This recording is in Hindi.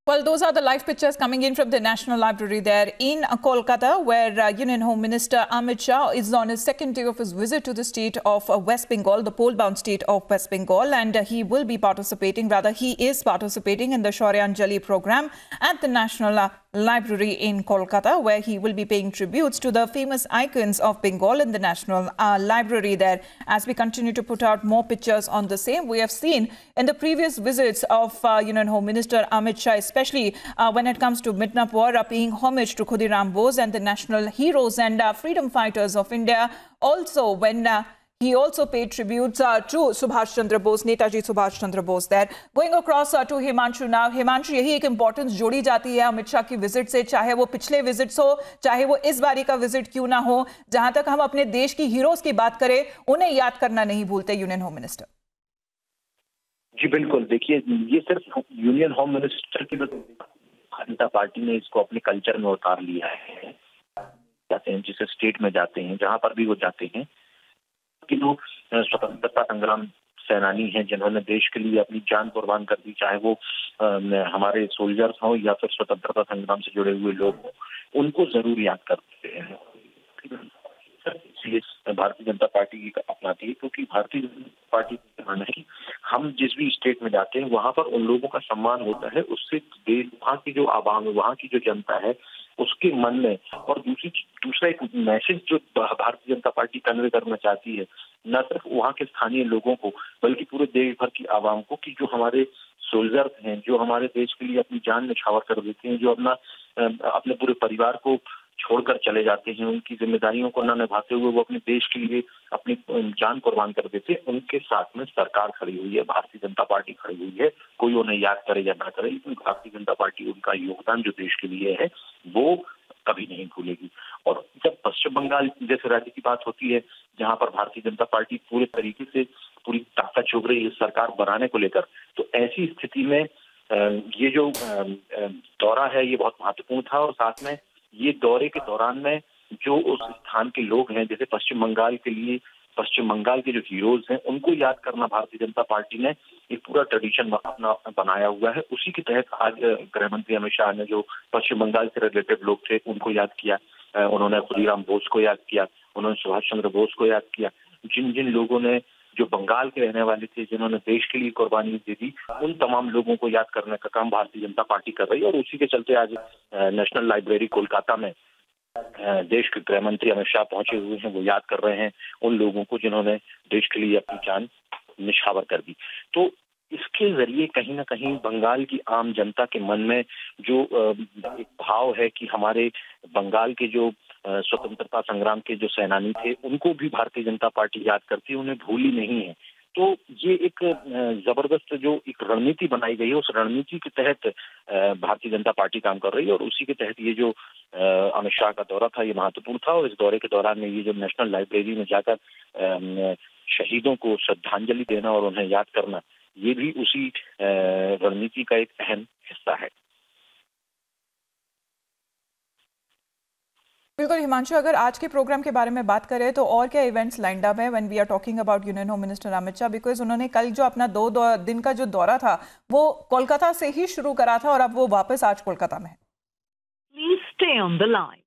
Well, those are the live pictures coming in from the National Library there in Kolkata, where Union Home Minister Amit Shah is on his second day of his visit to the state of West Bengal, the pole-bound state of West Bengal, and he will be participating, rather he is participating in the Shauryanjali program at the National Library in Kolkata, where he will be paying tributes to the famous icons of Bengal in the National Library there. As we continue to put out more pictures on the same, we have seen in the previous visits of Union Home Minister Amit Shah, especially when it comes to Midnapur, paying homage to Khudiram Bose and the national heroes and freedom fighters of India. Also, when he also paid tributes to Subhash Chandra Bose, Netaji Subhash Chandra Bose there. Going across to Himanshu now. Himanshu, यही एक इम्पोर्टेंस जोड़ी जाती है अमित शाह की विजिट से, चाहे वो पिछले विजिट्स हो, चाहे वो इस बारी का विजिट क्यों ना हो, जहां तक हम अपने देश की हीरोज की बात करें, उन्हें याद करना नहीं भूलते यूनियन होम मिनिस्टर। जी बिल्कुल, देखिए ये सिर्फ यूनियन होम मिनिस्टर की भारतीय जनता पार्टी ने इसको अपने कल्चर में उतार लिया है। जाते हैं जिस स्टेट में जाते हैं, जहां पर भी वो जाते हैं कि लोग स्वतंत्रता संग्राम सेनानी हैं जिन्होंने देश के लिए अपनी जान कुर्बान कर दी, चाहे वो हमारे सोल्जर्स हों या फिर स्वतंत्रता संग्राम से जुड़े हुए लोग हों, उनको जरूर याद करते हैं। इसलिए भारतीय जनता पार्टी अपनाती है, क्योंकि भारतीय जनता पार्टी का मानना है कि हम जिस भी स्टेट में जाते हैं वहां पर उन लोगों का सम्मान होता है, उससे वहाँ की जो आवाम है, वहाँ की जो जनता है, उसके मन में और दूसरा एक मैसेज जो भारतीय जनता पार्टी कन्वे करना चाहती है, न सिर्फ वहाँ के स्थानीय लोगों को बल्कि पूरे देश भर की आवाम को, कि जो हमारे सोल्जर्स हैं, जो हमारे देश के लिए अपनी जान निछावर कर देते हैं, जो अपने पूरे परिवार को छोड़कर चले जाते हैं, उनकी जिम्मेदारियों को न निभाते हुए वो अपने देश के लिए अपनी जान कुर्बान कर देते हैं, उनके साथ में सरकार खड़ी हुई है, भारतीय जनता पार्टी खड़ी हुई है। कोई उन्हें याद करे या ना करे, लेकिन भारतीय जनता पार्टी उनका योगदान जो देश के लिए है वो कभी नहीं भूलेगी। और जब पश्चिम बंगाल जैसे राज्य की बात होती है, जहां पर भारतीय जनता पार्टी पूरे तरीके से पूरी ताकत झोंक रही है सरकार बनाने को लेकर, तो ऐसी स्थिति में ये जो दौरा है ये बहुत महत्वपूर्ण था। और साथ में ये दौरे के दौरान में जो उस स्थान के लोग हैं, जैसे पश्चिम बंगाल के लिए पश्चिम बंगाल के जो हीरोज हैं, उनको याद करना भारतीय जनता पार्टी ने एक पूरा ट्रेडिशन अपना बनाया हुआ है। उसी के तहत आज गृह मंत्री अमित शाह ने जो पश्चिम बंगाल से रिलेटेड लोग थे उनको याद किया, उन्होंने खुदीराम बोस को याद किया, उन्होंने सुभाष चंद्र बोस को याद किया। जिन जिन लोगों ने जो बंगाल के रहने वाले थे, जिन्होंने देश के लिए कुर्बानी दे दी, उन तमाम लोगों को याद करने का काम भारतीय जनता पार्टी कर रही है। और उसी के चलते आज नेशनल लाइब्रेरी कोलकाता में देश के गृह मंत्री अमित शाह पहुंचे हुए हैं, वो याद कर रहे हैं उन लोगों को जिन्होंने देश के लिए अपनी जान निछावर कर दी। तो इसके जरिए कहीं ना कहीं बंगाल की आम जनता के मन में जो एक भाव है कि हमारे बंगाल के जो स्वतंत्रता संग्राम के जो सेनानी थे उनको भी भारतीय जनता पार्टी याद करती है, उन्हें भूली नहीं है। तो ये एक जबरदस्त जो एक रणनीति बनाई गई है, उस रणनीति के तहत भारतीय जनता पार्टी काम कर रही है। और उसी के तहत ये जो अमित शाह का दौरा था ये महत्वपूर्ण था। और इस दौरे के दौरान में ये जो नेशनल लाइब्रेरी में जाकर शहीदों को श्रद्धांजलि देना और उन्हें याद करना, ये भी उसी रणनीति का एक अहम हिस्सा है। बिल्कुल हिमांशु, अगर आज के प्रोग्राम के बारे में बात करें तो और क्या इवेंट्स लाइंड अप है when we are talking about union home minister Amit Shah, because उन्होंने कल जो अपना 2 दिन का जो दौरा था वो कोलकाता से ही शुरू करा था और अब वो वापस आज कोलकाता में है। Please stay on the line.